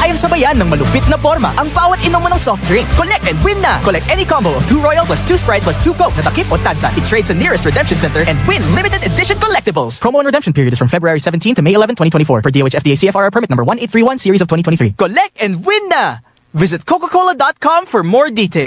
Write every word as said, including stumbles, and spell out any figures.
kayang sabayan ng malupit na forma ang bawat inom mo ng soft drink. Collect and win na! Collect any combo of two Royal plus two Sprite plus two Coke na takip o tansa. I-trade sa nearest redemption center and win limited edition collectibles. Promo and redemption period is from February seventeenth to May eleventh, twenty twenty-four per D O H F D A C F R R permit number one eight three one series of twenty twenty-three. Collect and win na! Visit Coca Cola dot com for more details.